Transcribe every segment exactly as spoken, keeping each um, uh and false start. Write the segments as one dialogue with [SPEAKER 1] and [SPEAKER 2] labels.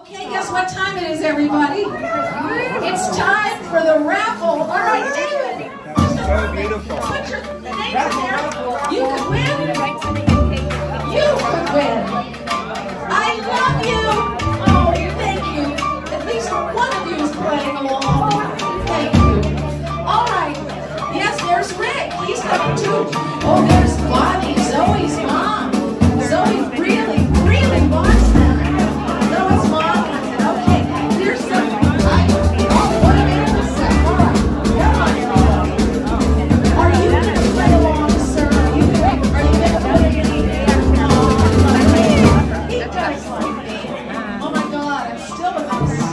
[SPEAKER 1] Okay, guess what time it is, everybody? It's time for the raffle. All right, David.
[SPEAKER 2] So beautiful.
[SPEAKER 1] Put your name in there. You could win. You could win. I love you. Oh, thank you. At least one of you is playing along. Thank you. All right. Yes, there's Rick. He's coming too. Oh, there's Bonnie, Zoe's mom. Zoe really, really wants them. Zoe's mom wants it. Okay, here's some. I, oh, what a minute. All right. Come on, y'all. Are you going to play along, sir? Are you going to play any? He does like me. Oh my God, I'm still with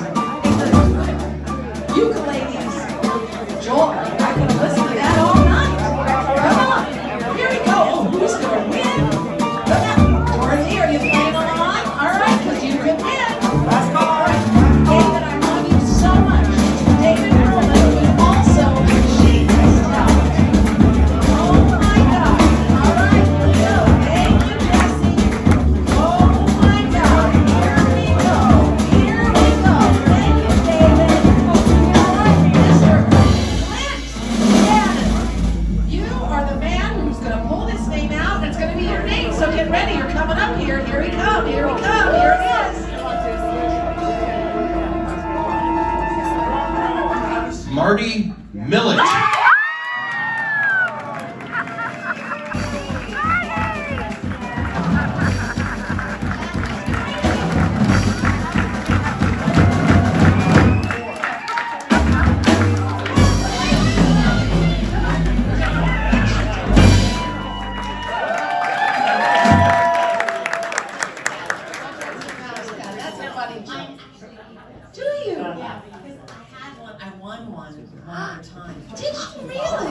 [SPEAKER 1] this. Ukuleles. Joy. I could listen to that all night. Come on. Here we go. Oh, who's going to win? Dorothy, are you playing along? All right, because you can win. Let's go. David, I love you so much. David Birdland, who is also Jesus talent. Oh my God. All right, here we go. Thank you, Jesse. Oh my God. Here we go. Here we go. Thank you, David. All right, Mister Clint Gannon. You are the man who's going to pull this name out, and it's going to be your name. So get ready. You're coming up here. Here we come. Here we come. Here it is.
[SPEAKER 3] Mardie Millet.
[SPEAKER 1] That's a funny joke. Do you?
[SPEAKER 4] Yeah, because I had one, I won one one more time.
[SPEAKER 1] Did you really?